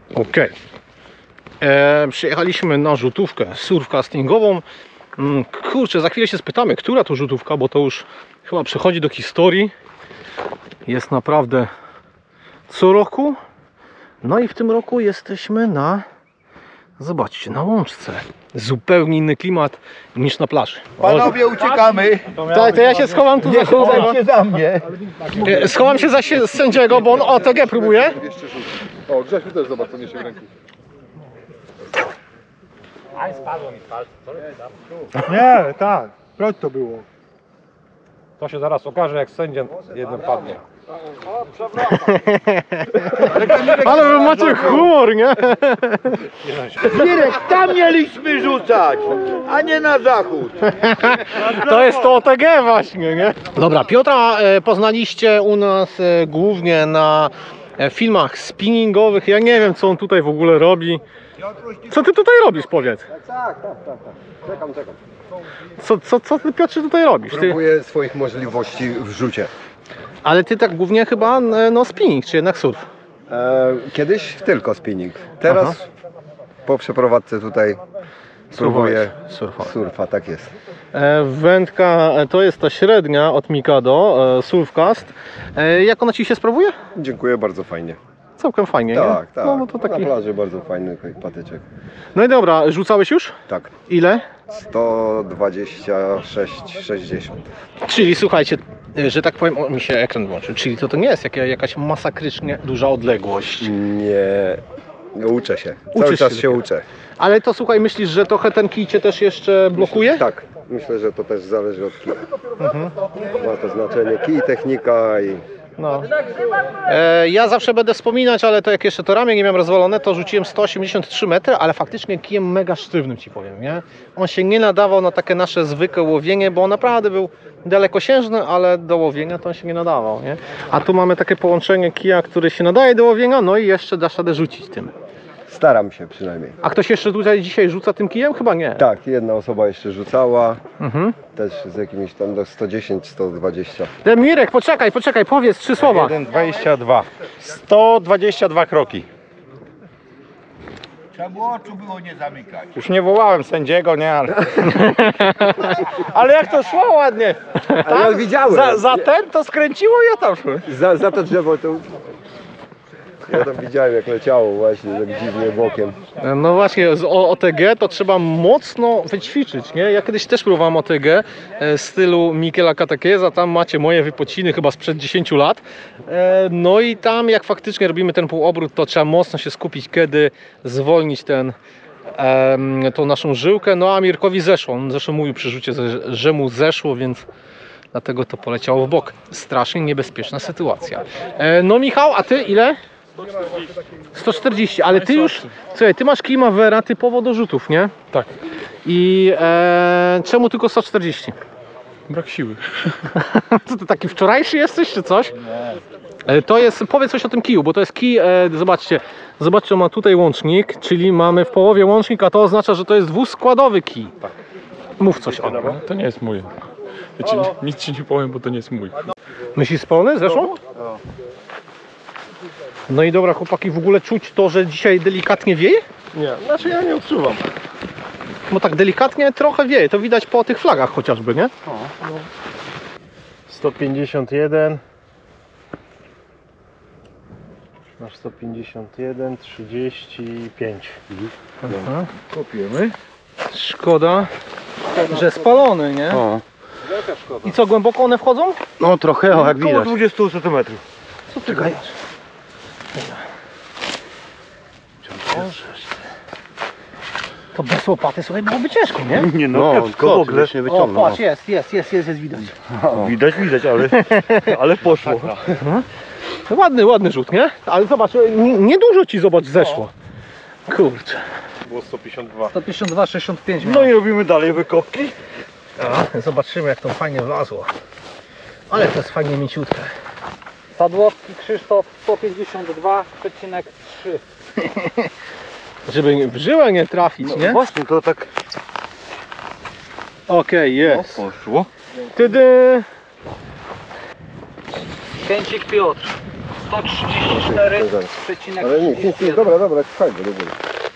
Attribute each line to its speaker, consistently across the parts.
Speaker 1: Okej. Przyjechaliśmy na rzutówkę surfcastingową. Kurczę, za chwilę się spytamy, która to rzutówka, bo to już chyba przechodzi do historii. Jest naprawdę co roku. No i w tym roku jesteśmy na... Zobaczcie, na łączce. Zupełnie inny klimat niż na plaży.
Speaker 2: Panowie, uciekamy!
Speaker 1: Tak, to ja się schowam tu za
Speaker 2: Chowajcie za mnie!
Speaker 1: Schowam się za sędziego, bo on OTG próbuje.
Speaker 3: O, Grzesiu też zobacz, co niesie w ręku.
Speaker 2: Nie, tak, proć to było.
Speaker 4: To się zaraz okaże, jak sędzia jeden padnie.
Speaker 1: Ale wy macie humor, nie?
Speaker 2: Mirek, tam mieliśmy rzucać, a nie na zachód.
Speaker 1: To jest to OTG właśnie, nie? Dobra, Piotra poznaliście u nas głównie na filmach spinningowych. Ja nie wiem, co on tutaj w ogóle robi. Co ty tutaj robisz, powiedz?
Speaker 3: Tak. Czekam.
Speaker 1: Co ty, Piotrze, tutaj robisz? Ty,
Speaker 3: Próbuję swoich możliwości w rzucie.
Speaker 1: ale ty tak głównie chyba no spinning, czy jednak surf?
Speaker 3: Kiedyś tylko spinning. Teraz po przeprowadzce tutaj próbuję surfa, tak jest.
Speaker 1: Wędka to jest ta średnia od Mikado, Surfcast. Jak ona ci się sprawuje?
Speaker 3: Dziękuję, bardzo fajnie.
Speaker 1: Całkiem fajnie,
Speaker 3: Tak.
Speaker 1: nie? No, to taki...
Speaker 3: Na plaży bardzo fajny patyczek.
Speaker 1: No i dobra, rzucałeś już?
Speaker 3: Tak.
Speaker 1: Ile?
Speaker 3: 126,60.
Speaker 1: Czyli słuchajcie, że tak powiem, o, mi się ekran włączył, czyli to nie jest jakaś masakrycznie duża odległość.
Speaker 3: Nie uczę się.
Speaker 1: Uczysz
Speaker 3: Cały czas
Speaker 1: się
Speaker 3: się
Speaker 1: dopiero.
Speaker 3: uczę.
Speaker 1: Ale to słuchaj, myślisz, że trochę ten kij cię też jeszcze blokuje?
Speaker 3: Tak. Myślę, że to też zależy od kija. Ma to znaczenie kij, technika i...
Speaker 1: No. Ja zawsze będę wspominać, ale to jak jeszcze to ramię nie miałem rozwalone, to rzuciłem 183 metry, ale faktycznie kijem mega sztywnym, ci powiem, nie? On się nie nadawał na takie nasze zwykłe łowienie, bo on naprawdę był dalekosiężny, ale do łowienia to on się nie nadawał, nie? A tu mamy takie połączenie kija, który się nadaje do łowienia, no i jeszcze dasz radę rzucić tym.
Speaker 3: Staram się przynajmniej.
Speaker 1: A ktoś jeszcze tutaj dzisiaj rzuca tym kijem? Chyba nie.
Speaker 3: Tak, jedna osoba jeszcze rzucała.
Speaker 1: Mhm.
Speaker 3: Też z jakimiś tam do 110, 120.
Speaker 1: Mirek, poczekaj, powiedz 3 słowa.
Speaker 4: 1,22. 122 kroki.
Speaker 2: Trzeba było oczu nie zamykać.
Speaker 4: Już nie wołałem sędziego, nie, ale... Ale jak to szło ładnie.
Speaker 3: Ale ja widziałem.
Speaker 4: Za ten to skręciło i ja tam szłem.
Speaker 3: Za to drzewo to... Ja tam widziałem, jak leciało właśnie tak dziwnie bokiem.
Speaker 1: No właśnie, z OTG to trzeba mocno wyćwiczyć, nie? Ja kiedyś też próbowałem OTG stylu Michela Katekieza, tam macie moje wypociny chyba sprzed 10 lat. No i tam jak faktycznie robimy ten półobrót, to trzeba mocno się skupić, kiedy zwolnić tą naszą żyłkę. No a Mirkowi zeszło, on zresztą mówił przy rzucie, że mu zeszło, więc dlatego to poleciało w bok. Strasznie niebezpieczna sytuacja. No Michał, a ty ile? 140, ale ty już, słuchaj, ty masz Kimavera typowo do rzutów, nie?
Speaker 4: Tak.
Speaker 1: I czemu tylko 140?
Speaker 4: Brak siły.
Speaker 1: Co ty taki wczorajszy jesteś, czy coś? To jest, powiedz coś o tym kiju, bo to jest kij, zobaczcie, ma tutaj łącznik, czyli mamy w połowie łącznik, a to oznacza, że to jest dwuskładowy kij.
Speaker 4: Tak.
Speaker 1: Mów coś o nim.
Speaker 5: To nie jest mój. Nic ci nie powiem, bo to nie jest mój.
Speaker 1: Myślisz pełny? Zeszło? No i dobra, chłopaki, w ogóle czuć to, że dzisiaj delikatnie wieje?
Speaker 3: Nie, znaczy ja nie odczuwam.
Speaker 1: Bo tak delikatnie trochę wieje, to widać po tych flagach chociażby, nie? 151. Masz 151, 35. Aha.
Speaker 3: Kopiemy.
Speaker 1: Szkoda, że spalony, nie?
Speaker 3: O.
Speaker 1: I co, głęboko one wchodzą?
Speaker 3: No trochę, jak
Speaker 2: Około
Speaker 3: widać.
Speaker 2: 20 cm.
Speaker 1: Co ty gadasz? To bez łopaty słuchaj byłoby ciężko, nie?
Speaker 2: Nie
Speaker 3: No,
Speaker 2: kiepsko w ogóle.
Speaker 3: nie
Speaker 1: O,
Speaker 3: wyciągnął.
Speaker 1: patrz, jest widać.
Speaker 2: Widać, ale poszło.
Speaker 1: Ładny rzut, nie? Ale zobacz, niedużo ci zobacz zeszło. Kurczę.
Speaker 4: Było 152.
Speaker 1: 152, 65.
Speaker 2: No i robimy dalej wykopki.
Speaker 1: Zobaczymy jak to fajnie wlazło. Ale to jest fajnie mięciutkie. Sadłowski Krzysztof 152,3. Żeby w żyłę nie trafić, nie?
Speaker 2: Właśnie, to tak
Speaker 1: Okej, jest.
Speaker 2: poszło.
Speaker 1: Tydy. Kęcik Piotr.
Speaker 3: 134,5. Ale nic, dobra, słuchaj, do góry.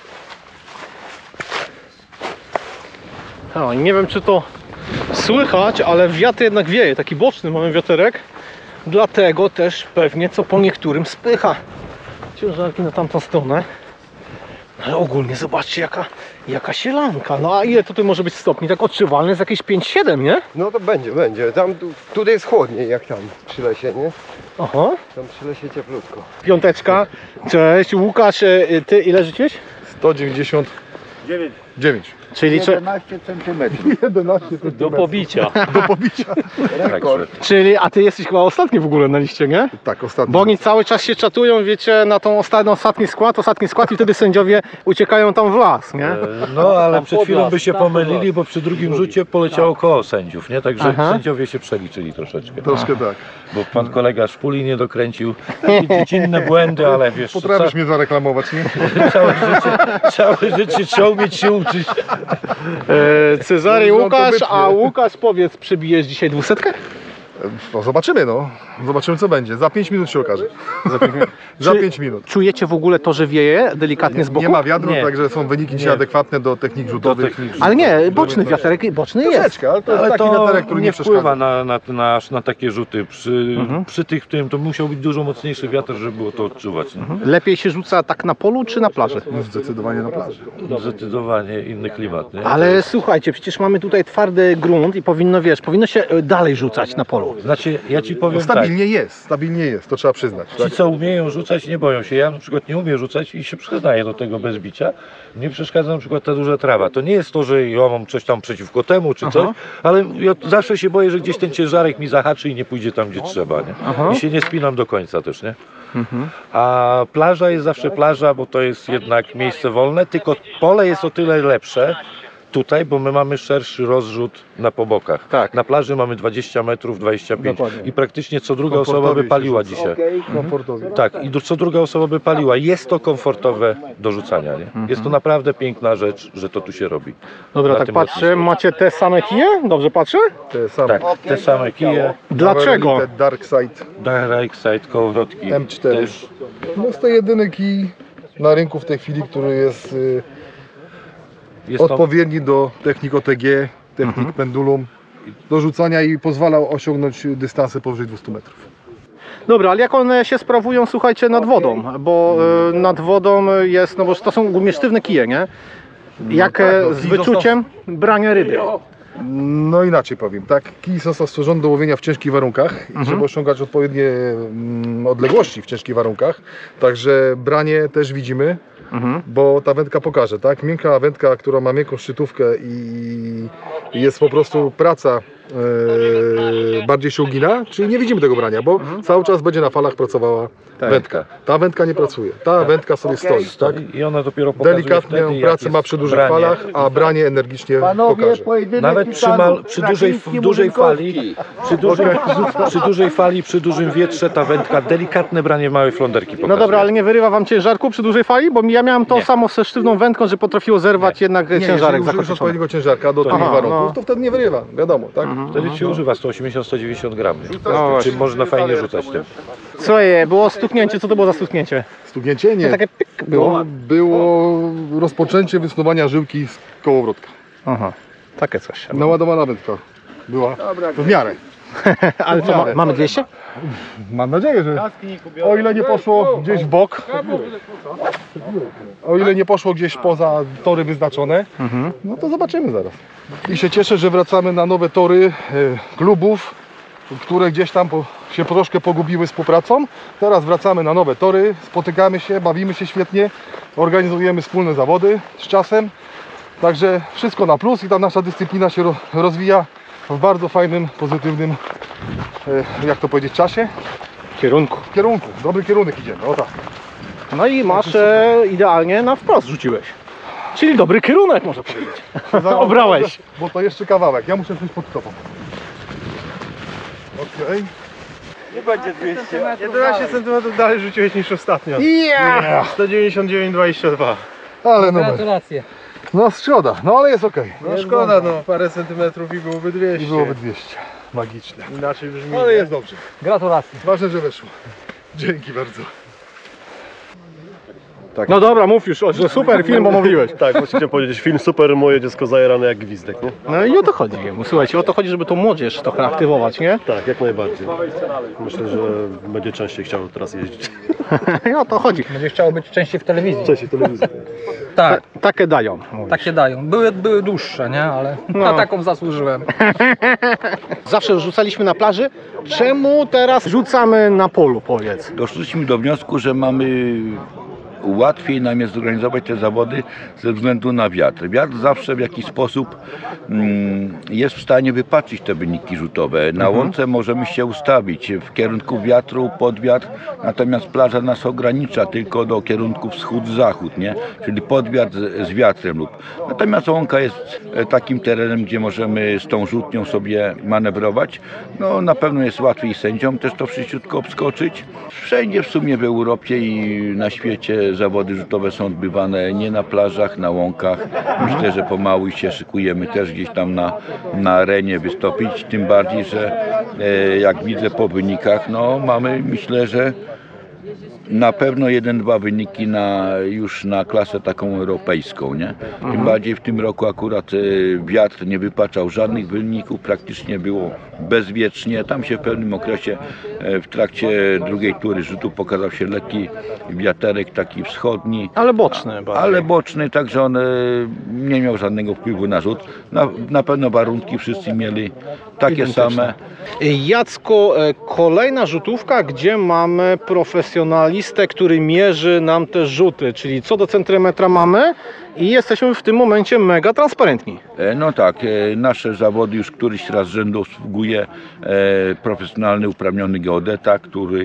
Speaker 1: No i nie wiem, czy to słychać, ale wiatr jednak wieje, taki boczny mamy wiaterek. Dlatego też pewnie co po niektórym spycha ciężarki na tamtą stronę. Ale ogólnie zobaczcie jaka sielanka. No a ile tutaj może być stopni? Tak odczuwalne jest jakieś 5-7, nie?
Speaker 3: No to będzie. Tam, tutaj jest chłodniej jak tam przy lesie, nie?
Speaker 1: Aha.
Speaker 3: Tam przy lesie cieplutko.
Speaker 1: Piąteczka. Cześć. Łukasz, ty ile rzuciłeś?
Speaker 5: 199.
Speaker 1: Czyli
Speaker 2: 11 centymetrów.
Speaker 3: 11
Speaker 5: Do pobicia.
Speaker 3: Rekord.
Speaker 1: Czyli, a ty jesteś chyba ostatni w ogóle na liście, nie?
Speaker 3: Tak, ostatni.
Speaker 1: Bo oni cały czas się czatują, wiecie, na tą ostatni skład i wtedy sędziowie uciekają tam w las, nie?
Speaker 6: No ale przed chwilą by się pomylili, bo przy drugim rzucie poleciało koło sędziów, nie? Także
Speaker 1: Aha.
Speaker 6: sędziowie się przeliczyli troszeczkę.
Speaker 3: Troszkę tak.
Speaker 6: Bo pan kolega szpuli nie dokręcił, dziecinne błędy, ale wiesz,
Speaker 3: Potrafisz mnie zareklamować, nie?
Speaker 6: całe życie trzeba umieć się uczyć.
Speaker 1: Cezary i
Speaker 3: No, to
Speaker 1: Łukasz,
Speaker 3: wytnie.
Speaker 1: a Łukasz, powiedz, przebijesz dzisiaj 200?
Speaker 7: No zobaczymy, no. Zobaczymy co będzie. Za 5 minut się okaże. Za 5 minut.
Speaker 1: Czujecie w ogóle to, że wieje delikatnie z boku?
Speaker 7: Nie ma wiatru,
Speaker 6: Nie.
Speaker 7: także są wyniki dzisiaj adekwatne do technik rzutowych.
Speaker 1: Ale nie, boczny wiaterek, boczny jest.
Speaker 7: Troszeczkę, ale to jest
Speaker 6: Ale
Speaker 7: taki
Speaker 6: to
Speaker 7: wiaterek, który nie
Speaker 6: wpływa
Speaker 7: przeszkadza.
Speaker 6: na takie rzuty. Przy tych, którym to musiał być dużo mocniejszy wiatr, żeby było to odczuwać. Nie?
Speaker 1: Lepiej się rzuca tak na polu czy na plaży?
Speaker 7: No, zdecydowanie na plaży.
Speaker 6: Zdecydowanie inny klimat. Nie?
Speaker 1: Ale słuchajcie, przecież mamy tutaj twardy grunt i powinno się dalej rzucać na polu.
Speaker 6: Znaczy, ja ci powiem tak.
Speaker 7: Stabilnie jest, to trzeba przyznać.
Speaker 6: Ci,
Speaker 7: Tak?
Speaker 6: co umieją rzucać, nie boją się. Ja na przykład nie umiem rzucać i się przyznaję do tego bez bicia. Mnie przeszkadza na przykład ta duża trawa. To nie jest to, że ja mam coś tam przeciwko temu czy coś, ale ja zawsze się boję, że gdzieś ten ciężarek mi zahaczy i nie pójdzie tam, gdzie trzeba. Nie? I się nie spinam do końca też, nie? A plaża jest zawsze plaża, bo to jest jednak miejsce wolne, tylko pole jest o tyle lepsze tutaj, bo my mamy szerszy rozrzut na pobokach.
Speaker 1: Tak.
Speaker 6: Na plaży mamy 20 metrów, 25
Speaker 1: Dokładnie.
Speaker 6: i praktycznie co druga osoba by
Speaker 7: Komfortowiej się
Speaker 6: paliła
Speaker 7: rzuca.
Speaker 6: dzisiaj.
Speaker 7: Komfortowo.
Speaker 6: Tak, i co druga osoba by paliła. Jest to komfortowe do rzucania, nie? Jest to naprawdę piękna rzecz, że to tu się robi.
Speaker 1: Dobra,
Speaker 6: Na
Speaker 1: tak
Speaker 6: tym
Speaker 1: patrzę,
Speaker 6: lotnisku.
Speaker 1: macie te same kije? Dobrze patrzę?
Speaker 7: Te same.
Speaker 6: Tak, te same kije,
Speaker 1: Dlaczego?
Speaker 7: Te Dark Side
Speaker 6: Direct Side, kołowrotki.
Speaker 7: M4.
Speaker 6: Też.
Speaker 7: No jest to jedyny kij na rynku w tej chwili, który jest
Speaker 6: Jest to,
Speaker 7: odpowiedni do technik OTG, technik pendulum, do rzucania i pozwala osiągnąć dystanse powyżej 200 metrów.
Speaker 1: Dobra, ale jak one się sprawują, słuchajcie, nad wodą, bo nad wodą jest, no bo to są ogólnie sztywne kije, nie? Jak z wyczuciem brania ryby.
Speaker 7: No inaczej powiem, tak, kij został stworzony do łowienia w ciężkich warunkach i żeby osiągać odpowiednie odległości w ciężkich warunkach, także branie też widzimy, bo ta wędka pokaże, tak, miękka wędka, która ma miękką szczytówkę i jest po prostu praca bardziej się ugina, czyli nie widzimy tego brania, bo cały czas będzie na falach pracowała wędka. Ta wędka nie pracuje, ta wędka sobie stoi, tak?
Speaker 6: I ona dopiero pokazuje
Speaker 7: Delikatną
Speaker 6: wtedy, jak
Speaker 7: pracę
Speaker 6: jest
Speaker 7: ma przy dużych
Speaker 6: branie.
Speaker 7: falach, a branie energicznie
Speaker 2: Panowie,
Speaker 7: pokaże.
Speaker 2: pojedynek
Speaker 6: Nawet
Speaker 2: Titanów,
Speaker 6: przy
Speaker 2: Krakiński,
Speaker 6: dużej fali,
Speaker 2: Murzykowski.
Speaker 6: przy dużej fali, przy dużym wietrze ta wędka, delikatne branie małej fląderki pokazuje.
Speaker 1: No dobra, ale nie wyrywa wam ciężarku przy dużej fali? Bo ja miałem to samo ze sztywną wędką, że potrafiło zerwać jednak
Speaker 7: Nie, jeżeli
Speaker 1: ciężarek
Speaker 7: użyjesz
Speaker 1: zakończony.
Speaker 7: odpowiedniego ciężarka do takich
Speaker 1: Aha,
Speaker 7: warunków,
Speaker 1: no.
Speaker 7: to wtedy nie wyrywa, wiadomo, tak?
Speaker 6: Wtedy się używa 180-190 gramów.
Speaker 1: No
Speaker 6: Czyli można fajnie rzucać tym.
Speaker 1: Słuchaj, było stuknięcie, co to było za stuknięcie?
Speaker 7: Stuknięcie? Nie.
Speaker 1: Takie pyk było.
Speaker 7: Było rozpoczęcie wysuwania żyłki z kołowrotka.
Speaker 1: Aha, takie coś.
Speaker 7: Naładowana wędka była w miarę.
Speaker 1: Ale co, mamy 200?
Speaker 7: Mam nadzieję, że o ile nie poszło gdzieś w bok, o ile nie poszło gdzieś poza tory wyznaczone, no to zobaczymy zaraz. I się cieszę, że wracamy na nowe tory klubów, które gdzieś tam się troszkę pogubiły współpracą. Teraz wracamy na nowe tory, spotykamy się, bawimy się świetnie, organizujemy wspólne zawody z czasem. Także wszystko na plus i ta nasza dyscyplina się rozwija w bardzo fajnym, pozytywnym, jak to powiedzieć, czasie.
Speaker 1: Kierunku.
Speaker 7: Kierunku, dobry kierunek idziemy, o tak.
Speaker 1: No i masz idealnie na wprost rzuciłeś. Czyli dobry kierunek, można powiedzieć. Obrałeś.
Speaker 7: Bo to jeszcze kawałek, ja muszę coś pod tobą. Okej.
Speaker 4: 11 cm dalej rzuciłeś niż ostatnio.
Speaker 1: Yeah!
Speaker 4: 199,22.
Speaker 7: Ale numer. No szkoda, no ale jest okej.
Speaker 4: No szkoda, no parę centymetrów i byłoby 200.
Speaker 7: I byłoby 200. Magiczne.
Speaker 4: Inaczej brzmi.
Speaker 7: Ale jest dobrze.
Speaker 1: Gratulacje.
Speaker 7: Ważne, że weszło. Dzięki bardzo.
Speaker 1: No dobra, mów już, że super film, bo mówiłeś.
Speaker 8: Tak, właśnie chciałem powiedzieć, film super, moje dziecko zajarane jak gwizdek, nie?
Speaker 1: No i o to chodzi. Słuchajcie, o to chodzi, żeby tą młodzież trochę aktywować, nie?
Speaker 8: Tak, jak najbardziej. Myślę, że będzie częściej chciał teraz jeździć.
Speaker 1: I o to chodzi.
Speaker 4: Będzie chciało być częściej w telewizji.
Speaker 8: Częściej telewizji.
Speaker 4: Tak,
Speaker 1: Takie dają. mówisz.
Speaker 4: tak się dają. Były dłuższe, nie? Ale na taką zasłużyłem.
Speaker 1: Zawsze rzucaliśmy na plaży. Czemu teraz rzucamy na polu, powiedz?
Speaker 9: Doszliśmy do wniosku, że mamy łatwiej nam jest zorganizować te zawody ze względu na wiatr. Wiatr zawsze w jakiś sposób jest w stanie wypaczyć te wyniki rzutowe. Na łące możemy się ustawić w kierunku wiatru, pod wiatr, natomiast plaża nas ogranicza tylko do kierunku wschód-zachód, nie? Czyli pod wiatr z wiatrem lub. Natomiast łąka jest takim terenem, gdzie możemy z tą rzutnią sobie manewrować. No na pewno jest łatwiej sędziom też to wszyściutko obskoczyć. Wszędzie w sumie w Europie i na świecie zawody rzutowe są odbywane nie na plażach, na łąkach. Myślę, że pomału się szykujemy też gdzieś tam na arenie wystąpić. Tym bardziej, że jak widzę po wynikach, no mamy, myślę, że na pewno 1-2 wyniki już na klasę taką europejską, nie? Tym bardziej w tym roku akurat wiatr nie wypaczał żadnych wyników, praktycznie było bezwiecznie. Tam się w pewnym okresie w trakcie drugiej tury rzutu pokazał się lekki wiaterek taki wschodni.
Speaker 1: Ale boczny bardziej.
Speaker 9: Ale boczny, także on nie miał żadnego wpływu na rzut. Na pewno warunki wszyscy mieli takie same.
Speaker 1: Jacku, kolejna rzutówka, gdzie mamy profesjonalistę, który mierzy nam te rzuty, czyli co do centymetra mamy i jesteśmy w tym momencie mega transparentni.
Speaker 9: No tak, nasze zawody już któryś raz z rzędu obsługuje profesjonalny uprawniony geodeta, który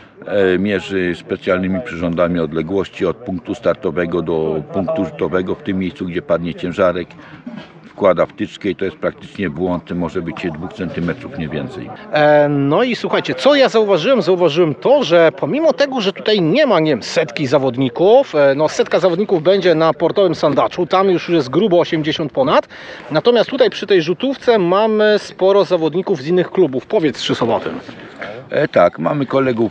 Speaker 9: mierzy specjalnymi przyrządami odległości od punktu startowego do punktu rzutowego w tym miejscu, gdzie padnie ciężarek. Wkłada wtyczkę i to jest praktycznie błąd, może być 2 cm, nie więcej.
Speaker 1: No i słuchajcie, co ja zauważyłem? Zauważyłem to, że pomimo tego, że tutaj nie ma, nie wiem, setki zawodników, no setka zawodników będzie na portowym sandaczu, tam już jest grubo 80 ponad, natomiast tutaj przy tej rzutówce mamy sporo zawodników z innych klubów. Powiedz 3 słowa o tym.
Speaker 9: Tak, mamy kolegów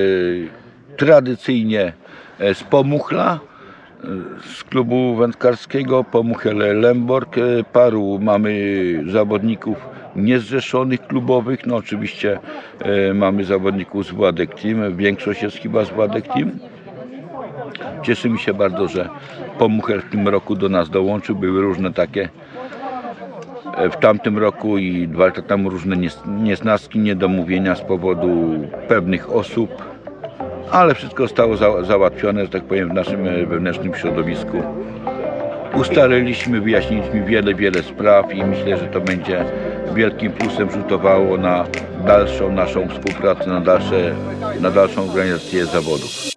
Speaker 9: tradycyjnie z Pomuchla, z klubu wędkarskiego Pomuchel-Lemborg. Paru mamy zawodników niezrzeszonych klubowych, no oczywiście mamy zawodników z Władek Team, większość jest chyba z Władek Team. Cieszymy się bardzo, że Pomuchel w tym roku do nas dołączył, były różne takie w tamtym roku i 2 lata temu różne niesnaski, niedomówienia z powodu pewnych osób. Ale wszystko zostało załatwione, że tak powiem, w naszym wewnętrznym środowisku. Ustaliliśmy, wyjaśniliśmy wiele spraw i myślę, że to będzie wielkim plusem rzutowało na dalszą naszą współpracę, na dalszą organizację zawodów.